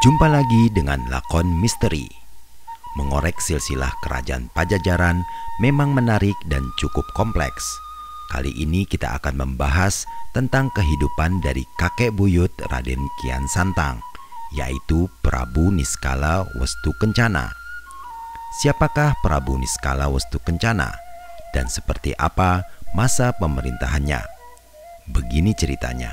Jumpa lagi dengan lakon misteri. Mengorek silsilah kerajaan Pajajaran memang menarik dan cukup kompleks. Kali ini kita akan membahas tentang kehidupan dari kakek buyut Raden Kian Santang, yaitu Prabu Niskala Westukencana. Siapakah Prabu Niskala Westukencana dan seperti apa masa pemerintahannya? Begini ceritanya.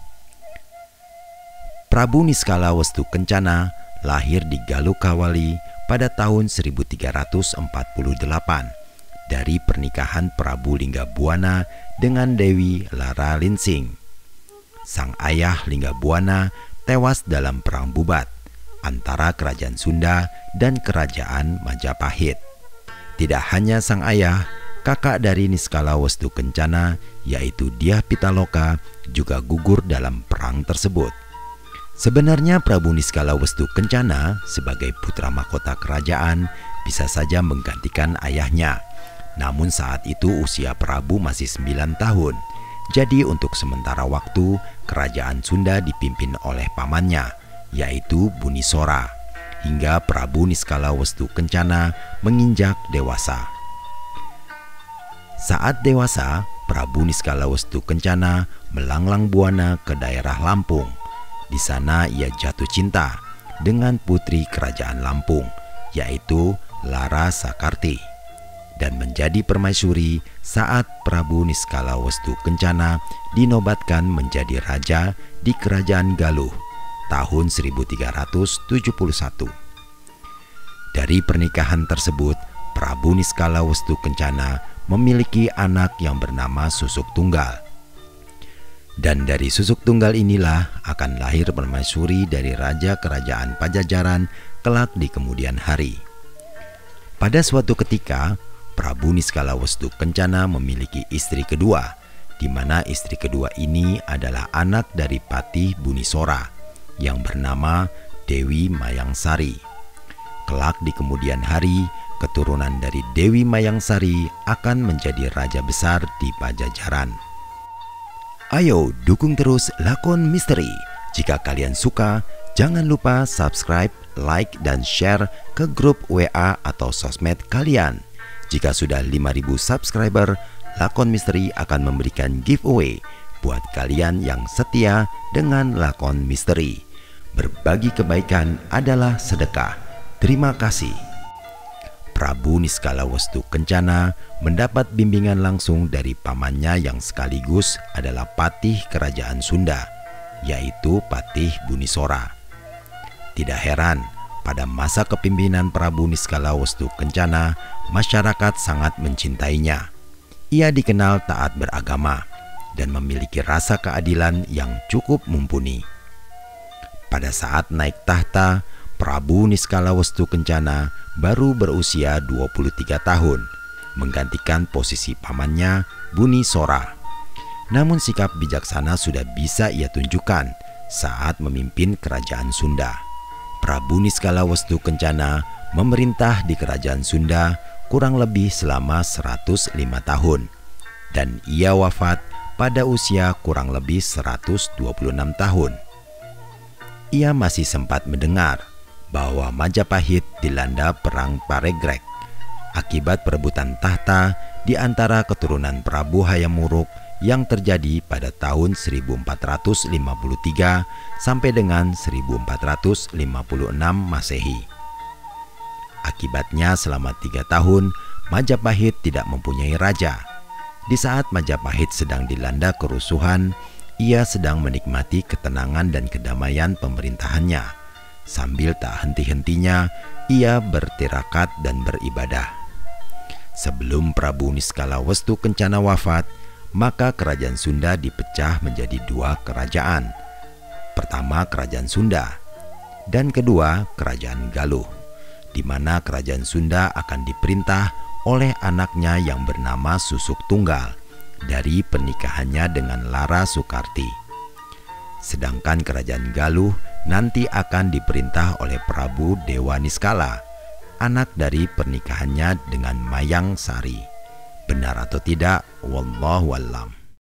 Prabu Niskala Westukencana lahir di Galukawali pada tahun 1348 dari pernikahan Prabu Linggabuana dengan Dewi Lara Linsing. Sang ayah Linggabuana tewas dalam perang Bubat antara kerajaan Sunda dan kerajaan Majapahit. Tidak hanya sang ayah, kakak dari Niskala Westukencana yaitu Dyah Pitaloka juga gugur dalam perang tersebut. Sebenarnya Prabu Niskala Westukencana sebagai putra mahkota kerajaan bisa saja menggantikan ayahnya. Namun saat itu usia Prabu masih 9 tahun. Jadi untuk sementara waktu kerajaan Sunda dipimpin oleh pamannya, yaitu Bunisora, hingga Prabu Niskala Westukencana menginjak dewasa. Saat dewasa, Prabu Niskala Westukencana melanglang buana ke daerah Lampung. Di sana ia jatuh cinta dengan putri kerajaan Lampung, yaitu Lara Sakarti, dan menjadi permaisuri saat Prabu Niskala Westukencana dinobatkan menjadi raja di kerajaan Galuh tahun 1371. Dari pernikahan tersebut, Prabu Niskala Westukencana memiliki anak yang bernama Susuk Tunggal. Dan dari Susuk Tunggal inilah akan lahir permaisuri dari raja kerajaan Pajajaran kelak di kemudian hari. Pada suatu ketika, Prabu Niskala Westukencana memiliki istri kedua, di mana istri kedua ini adalah anak dari Patih Bunisora yang bernama Dewi Mayangsari. Kelak di kemudian hari, keturunan dari Dewi Mayangsari akan menjadi raja besar di Pajajaran. Ayo dukung terus lakon misteri. Jika kalian suka, jangan lupa subscribe, like, dan share ke grup WA atau sosmed kalian. Jika sudah 5.000 subscriber, lakon misteri akan memberikan giveaway buat kalian yang setia dengan lakon misteri. Berbagi kebaikan adalah sedekah. Terima kasih. Prabu Niskala Westukencana mendapat bimbingan langsung dari pamannya yang sekaligus adalah patih kerajaan Sunda, yaitu Patih Bunisora. Tidak heran, pada masa kepemimpinan Prabu Niskala Westukencana, masyarakat sangat mencintainya. Ia dikenal taat beragama dan memiliki rasa keadilan yang cukup mumpuni. Pada saat naik tahta, Prabu Niskala Westukencana baru berusia 23 tahun, menggantikan posisi pamannya Bunisora. Namun sikap bijaksana sudah bisa ia tunjukkan saat memimpin kerajaan Sunda. Prabu Niskala Westukencana memerintah di kerajaan Sunda kurang lebih selama 105 tahun, dan ia wafat pada usia kurang lebih 126 tahun. Ia masih sempat mendengar bahwa Majapahit dilanda perang Paregrek akibat perebutan tahta di antara keturunan Prabu Hayam Wuruk yang terjadi pada tahun 1453 sampai dengan 1456 Masehi. Akibatnya selama 3 tahun Majapahit tidak mempunyai raja. Di saat Majapahit sedang dilanda kerusuhan, ia sedang menikmati ketenangan dan kedamaian pemerintahannya. Sambil tak henti-hentinya, ia bertirakat dan beribadah. Sebelum Prabu Niskala Westukencana wafat, maka kerajaan Sunda dipecah menjadi 2 kerajaan. Pertama kerajaan Sunda, dan kedua kerajaan Galuh, di mana kerajaan Sunda akan diperintah oleh anaknya yang bernama Susuk Tunggal dari pernikahannya dengan Lara Soekarti. Sedangkan kerajaan Galuh nanti akan diperintah oleh Prabu Dewa Niskala, anak dari pernikahannya dengan Mayangsari. Benar atau tidak, wallahu a'lam.